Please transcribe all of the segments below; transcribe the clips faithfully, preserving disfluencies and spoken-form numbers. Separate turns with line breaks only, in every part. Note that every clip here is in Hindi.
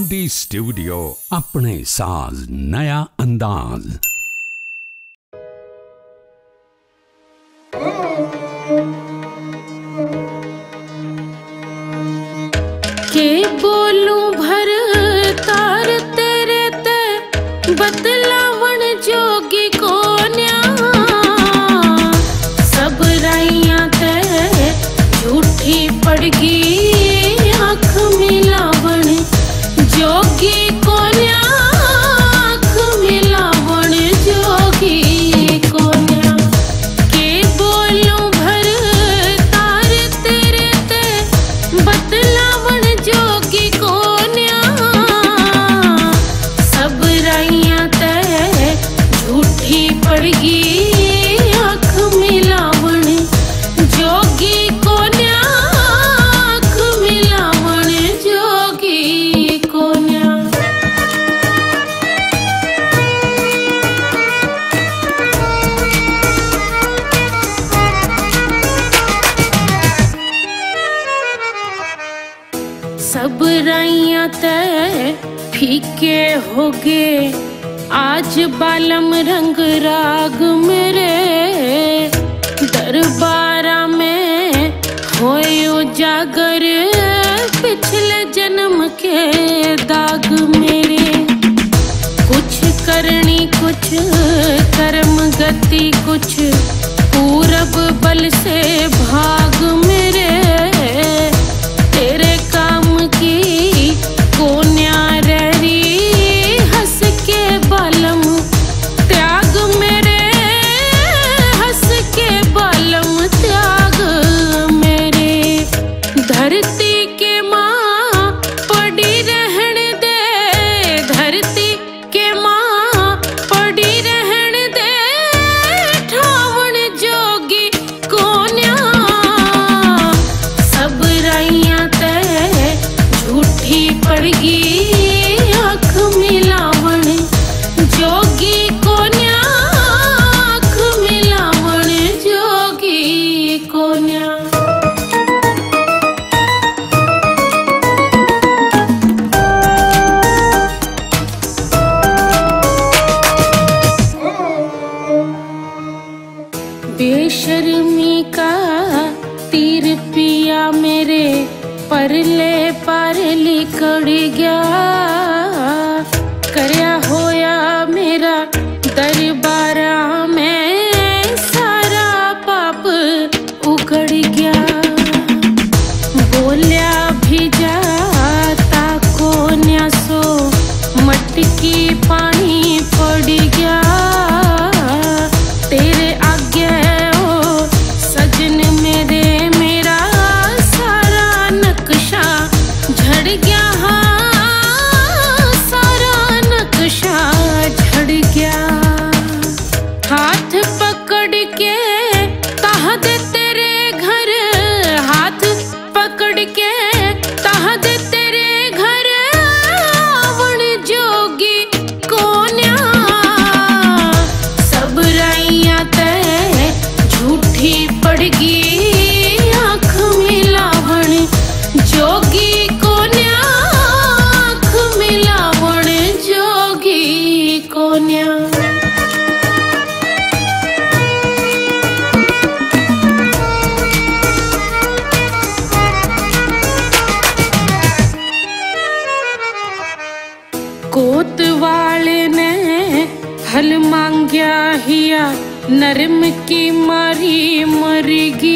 एमडी स्टूडियो, अपने साज नया अंदाज।
के बोलूं भर तार तेरे ते बतलावन जोगी को न्या, सब राइयां ते झूठी पड़गी आँख मिलावन जोगी को न्या, आँख मिलावन जोगी को न्या। के बोलूं भर तार तेरे ते बतलावन जोगी को न्या, सब राइयां ते झूठी पड़गी आँख मिलावन जोगी को न्या, आँख मिलावन जोगी को न्या। सब राइयां ते फीके हो गे आज बालम रंग राग मेरे, दरबारा में होए उजागर पिछले जन्म के दाग मेरे। कुछ करनी कुछ कर्म गति कुछ पूरब बल से भाग मेरे, तेरे काम की कोन्या रही हंस के बालम त्याग मेरे, हंस के बालम त्याग मेरे। धरती के माँ पड़ी रहन दे, धरती के माँ पड़ी रहन दे ठावन जोगी कोन्या, सब राइयां ते झूठी पड़गी आँख मिलावन जोगी को न्या, आँख मिलावन जोगी को न्या। बेशर्मी का तीर पिया मेरे परले पार लिकड़ गया, करया होया मेरा दरबारा में सारा पाप उगड़ गया। बोलिया भी जाता को न्यासो मटकी पानी पड़ गया, तेरे आगे ओ सजन मेरे मेरा सारा नक्शा झड़ गया, हाँ सारा नक्शा झड़ गया। हाथ पकड़ के कहा दे तेरे घर, हाथ पकड़ के कहा दे तेरे घर आवन जोगी कोन्या, सब राइयां ते झूठी पड़गी आँख मिलावन जोगी को न्या, आँख मिलावन जोगी को न्या। कोतवाले ने हल मांग्या हिया नरम की मारी मरगी,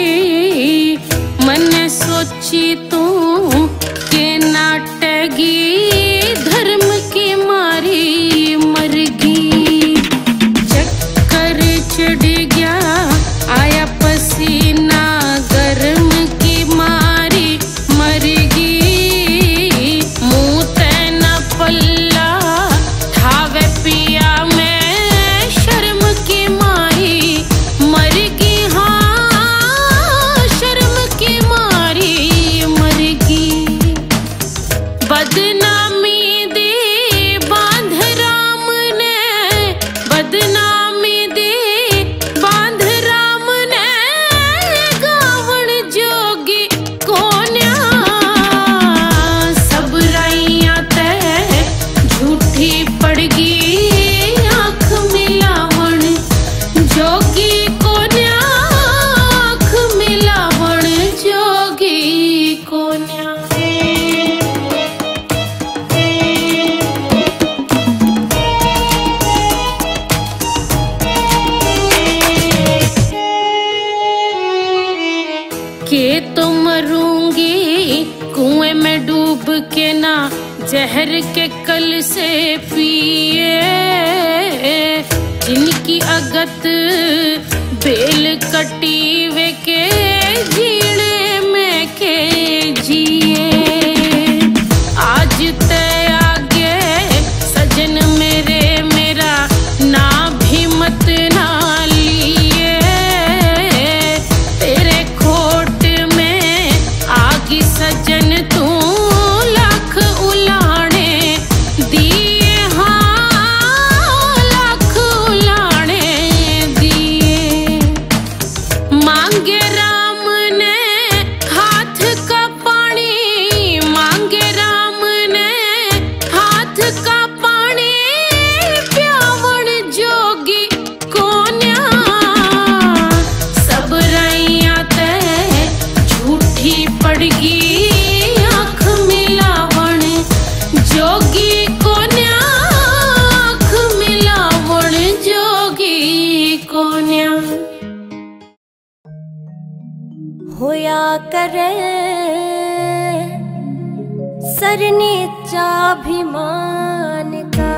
मन सोची तू के नाटगी धर्म की मारी मरगी। चक्कर चढ़ गया आया पसीना गर्म की मारी मरगी, मुँह तैना पल्ला ठावे पिया में शर्म की मारी मरगी, हाँ शर्म की मारी मरगी। जहर के कल से पिए, जिनकी अगत बेल कटीवे के जीणे में के जिए। आज ते आगे सजन मेरे मेरा ना भी मत ना लिए, तेरे खोट में आगी सजन तू लाख उलाने दिए, हाँ लाख उलाने दिए। मांगे राम ने हाथ का पानी, मांगे राम ने हाथ का पानी, प्यावण जोगी कोन्या। सब रैया ते झूठी पड़गी आँख मिलावण जोगी कोन्या, आँख मिलावण जोगी कोन्या।
होया करे सर नीचा अभिमान का,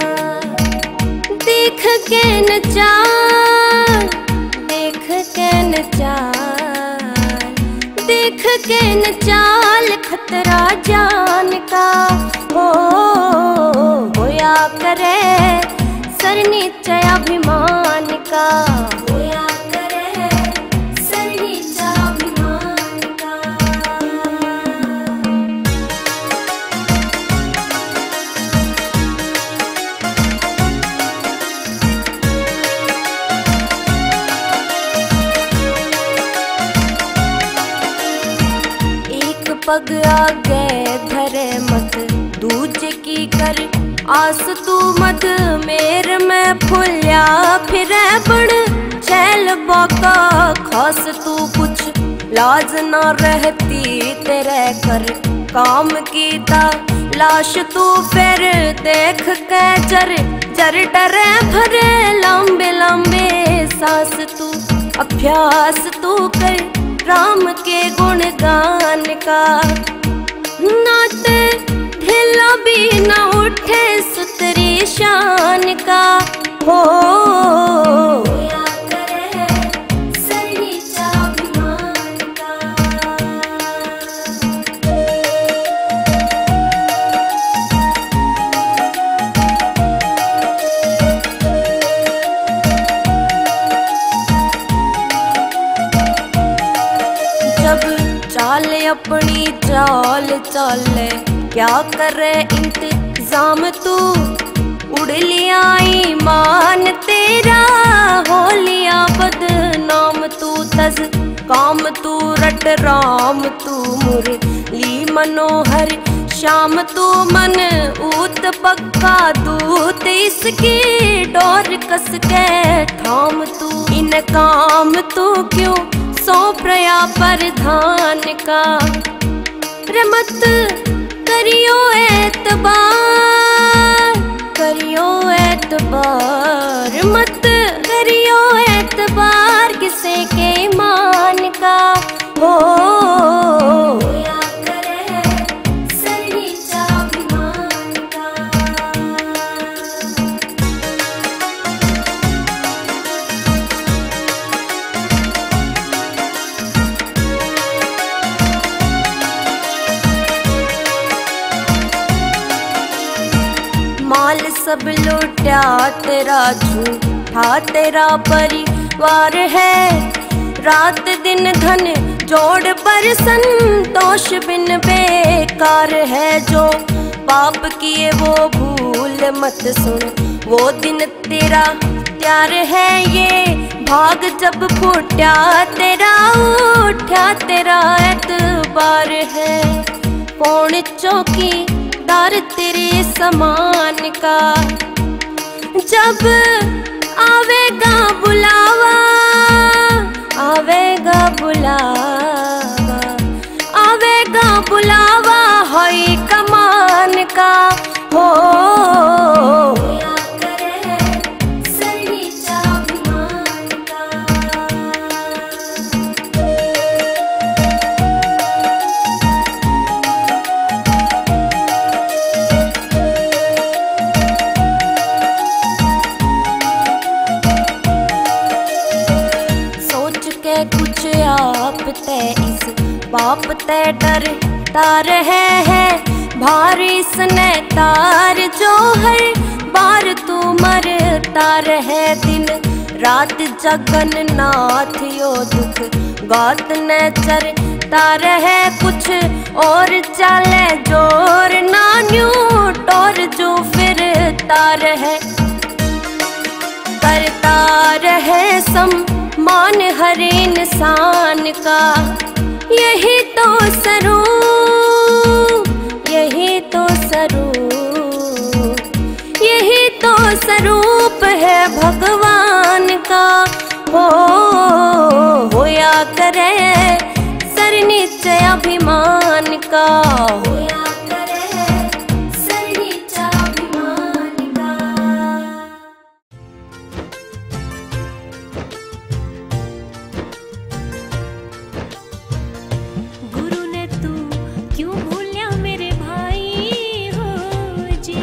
देख के नचार देख के नचार देख के नचाल खतरा जान का। हो होया करे सर नीचा अभिमान का, होया करे सर नीचा अभिमान का। एक पग आगे धरे मत दूजे की कर आस तू मत, मेर में फुल्या फिरे बड़ छैल बाका खास तू कुछ लाज ना रहती तेरे कर काम की ता लाश तू फिर देख के जर जर डरे भरे लंबे लंबे सांस तू अभ्यास तू कर राम के गुणगान का। नात ढिला भी न उठे सुतरी शान का। हो होया करे सर नीचा अभिमान का। जब चाल अपनी चाल चाले क्या करे इंतजाम तू, उड़ लिया ईमान तेरा हो लिया बदनाम तू। तज काम तू रट राम तू मुरली मनोहर शाम तू मन ऊत पक्का दूत इसकी डोर कस के थाम तू। इन काम तू क्यों सौ प्रया प्रधान का। रमत करियो एतबार करियो एतबार मत करियो एतबार किसे के ईमान का। हो होया करे सर नीचा अभिमान का। माल सब लुटा तेरा झूठा तेरा परिवार है। रात दिन धन जोड़ पर संतोष बिन बेकार है। जो पाप किए वो भूल मत सुन, वो दिन तेरा त्यार है। ये भाग जब फूटा तेरा उठा तेरा एतबार है। कौन चौकी दार तेरे समान का। जब आवेगा बुलावा आवेगा बुलावा आवेगा बुलावा होई कमान का। हो होया करे सर नीचा अभिमान का। कुछ आप ते इस बाप ते डरता रहे है। भारी सने तार जो हर बार तू मरता रहे। दिन रात जगन नाथ यो दुख गात न चरता रहे। कुछ और चले जोर नान्यू टोर जो फिरता रहे। करता रहे सम्मान हर इंसान का यही तो स्वरूप, यही तो स्वरूप, यही तो स्वरूप है भगवान का। हो होया करे सर नीचे अभिमान का। होया करे सर नीचे अभिमान का।
गुरु ने तू क्यों भूलिया मेरे भाई हो जी।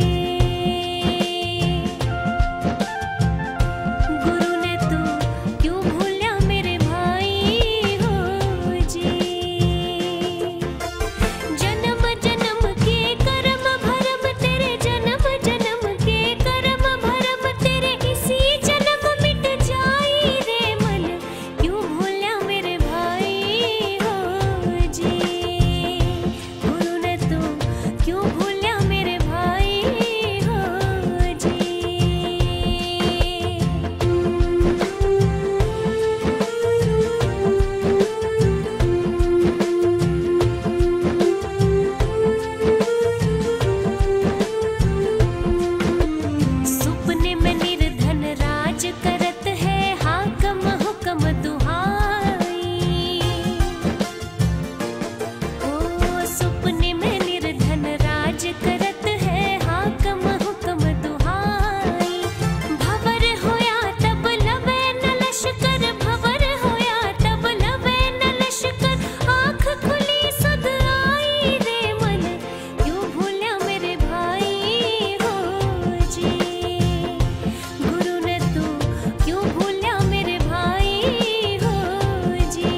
गुरु ने तू क्यों भूलिया मेरे भाई हो जी। जन्म जन्म के कर्म भरम तेरे, जन्म जन्म के कर्म भरम तेरे, इसी जन्म मिट जाई रे मन। क्यों भूलिया मेरे भाई हो जी। गुरु ने तू क्यों भूलिया मेरे भाई हो जी। सुपने में निर्धन राज करत है, हाकम हुक्म दुहाई। ओ सुपने में निर्धन राज करत है, हाकम हुक्म दुहाई। भवर होया तब लवे न लश्कर, भवर होया तब लवे न लश्कर। आँख खुली सुध आई रे मन। क्यों भूलिया मेरे भाई हो जी। गुरु ने तू क्यों भूलिया मेरे भाई हो जी।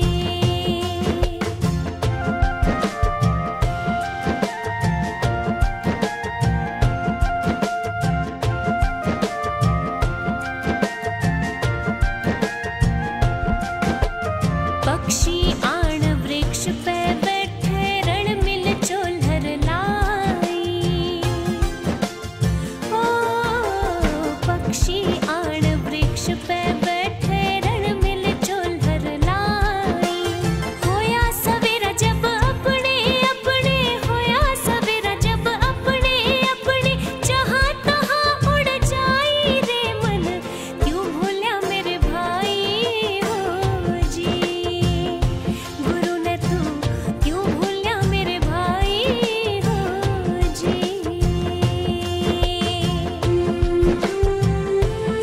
पक्षी आण वृक्ष पे बैठे, रण मिल चोलहर लाई। ओ पक्षी आण वृक्ष पे बैठे, रण मिल चोलहर लाई। होया सवेरा जब अपने अपने, होया सवेरा जब अपने अपने, जहाँ तहाँ उड़ जाई रे मन। क्यों भूलिया मेरे भाई हो जी। गुरु ने तू क्यों भूलिया मेरे भाई हो जी।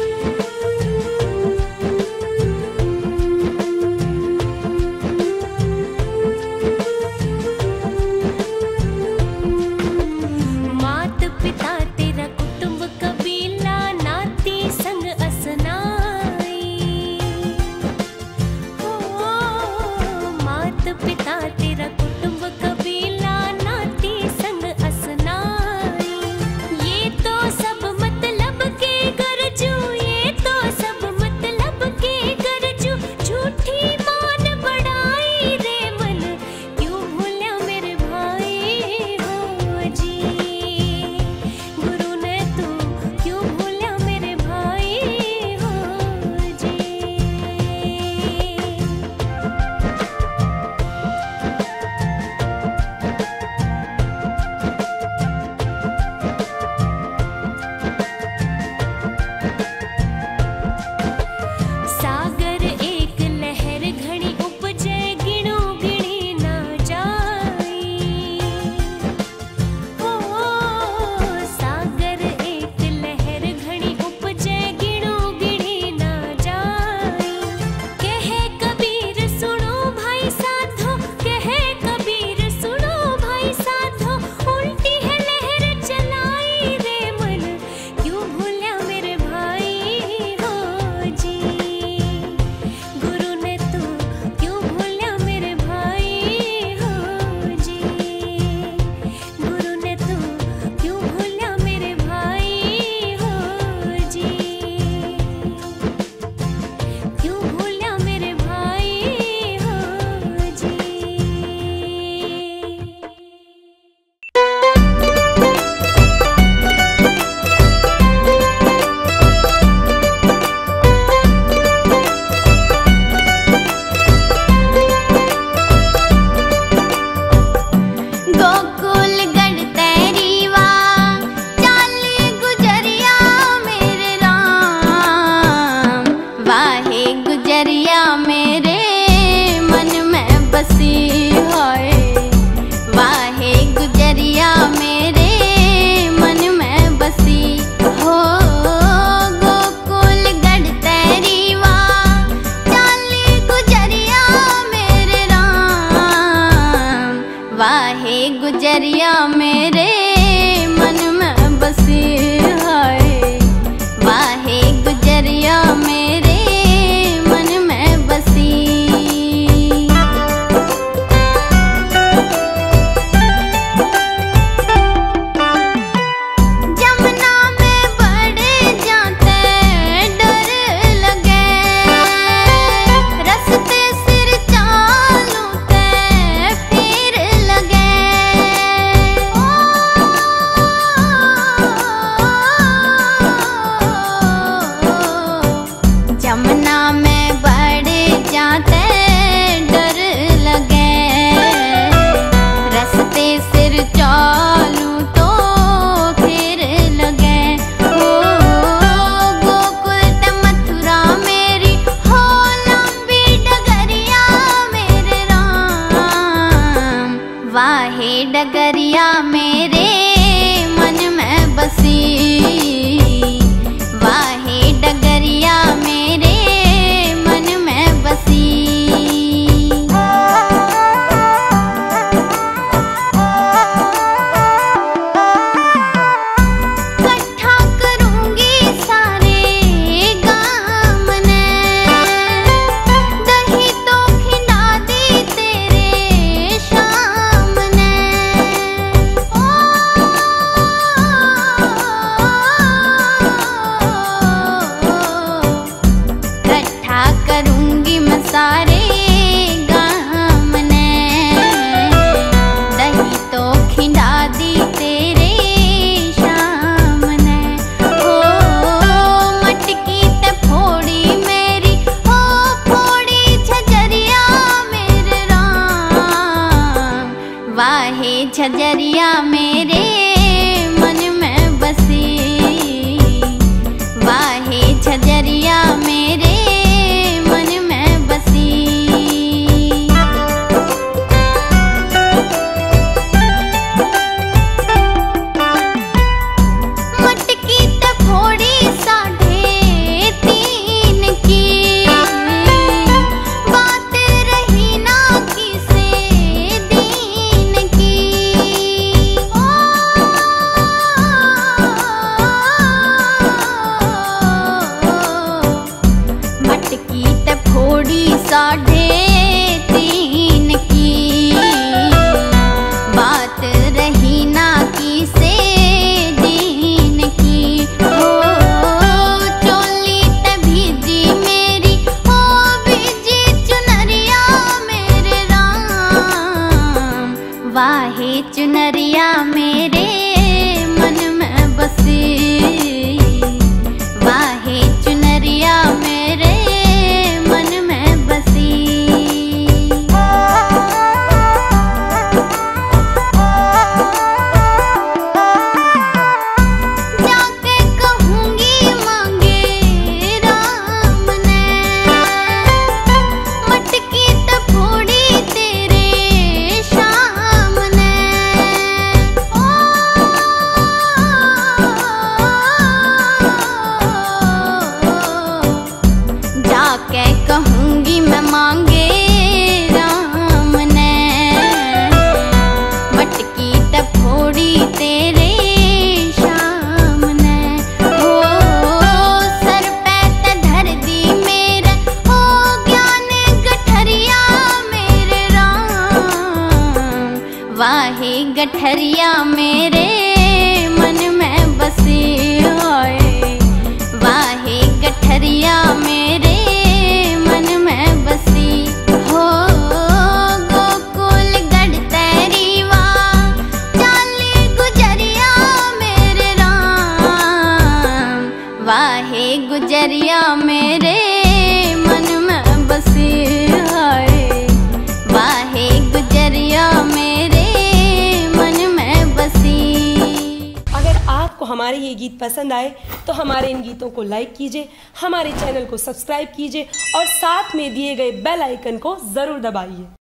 छजरिया मेरे मन में बसी, वाहे छजरिया मेरे मन में बसी। मटकी तफोड़ी साढ़े तीन की, बात रही ना किसे दीन की। ओ मटकी तफोड़ी साढ़े तीन की, बात रही ना किसे दीन की। हो चोली तभीजी मेरी, हो भीजी चुनरिया मेरे राम, वाहे चुनरिया मेरे मन में बसी, वाहे चुनरिया मेरे मन में बसी। जाके कहूंगी मांगे राम ने, मटकी तफोड़ी तेरे शाम ने। ओ जाके कहूंगी मैं मांगे राम ने, मटकी तफोड़ी तेरे शाम ने। हो सर पे ते धर दी मेरा, हो ज्ञान गठरिया मेरे राम, वाहे गठरिया मेरे मन में बसी। होए वाहे गठरिया मेरे मन में बसी। हो गोकुल गढ़ तेरीवा, चाली गुजरिया मेरे राम, वाहे गुजरिया मेरे मन में बसी। हाय वाहे गुजरिया मेरे मन में बसी।
अगर आपको हमारे ये गीत पसंद आए तो हमारे इन गीतों को लाइक कीजिए, हमारे चैनल को सब्सक्राइब कीजिए और साथ में दिए गए बेल आइकन को जरूर दबाइए।